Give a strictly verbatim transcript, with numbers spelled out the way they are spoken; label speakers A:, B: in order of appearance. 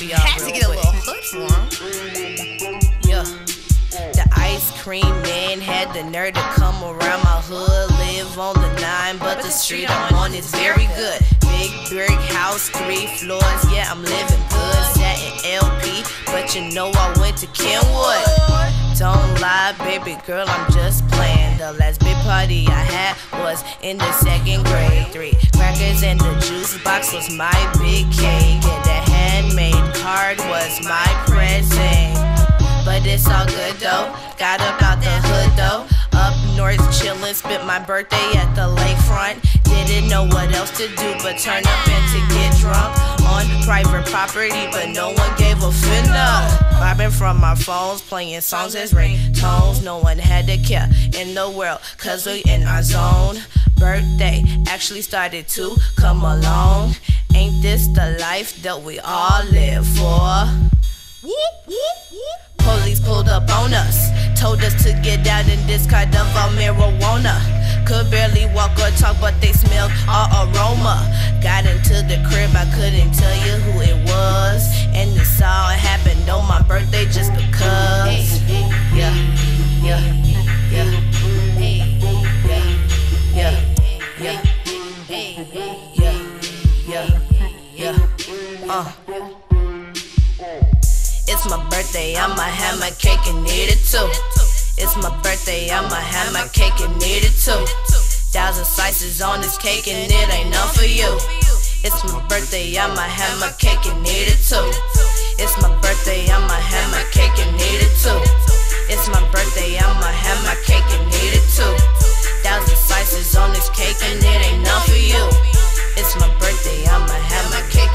A: for y'all.
B: Had to get a little hood for him.
A: Yeah. The ice cream man had the nerve to come around my hood. Live on the nine, but the street I'm on is very good. Big brick house, three floors, yeah, I'm living good. Sat in L P, but you know I went to Kenwood. Don't lie, baby girl, I'm just playing. The last big party I had was in the second grade. Three crackers and the juice box was my big cake. And the handmade card was my present. But it's all good though, got up out the hood though. Up north chillin', spent my birthday at the lakefront. Didn't know what else to do but turn up and to get drunk on private property, but no one gave a finna. Vibing from our phones, playing songs as ringtones. No one had to care in the world, cause we in our zone. Birthday actually started to come along. Ain't this the life that we all live for? Police pulled up on us, told us to get out and discard of our marijuana. Could barely walk or talk, but they smelled our aroma. Got into the crib, I couldn't tell you who it was. And this all happened on my birthday just because. Yeah, yeah, yeah, yeah, yeah, yeah, yeah, yeah, yeah, uh. It's my birthday, I'ma have my cake and eat it too. It's my birthday, I'ma have my cake and eat it too. Thousand slices on this cake and it ain't enough for you. It's my birthday, I'ma have my cake and eat it too. It's my birthday, I'ma have my cake and eat it too. It's my birthday, I'ma have my cake and eat it too. Thousand slices on this cake and it ain't enough for you. It's my birthday, I'ma have my cake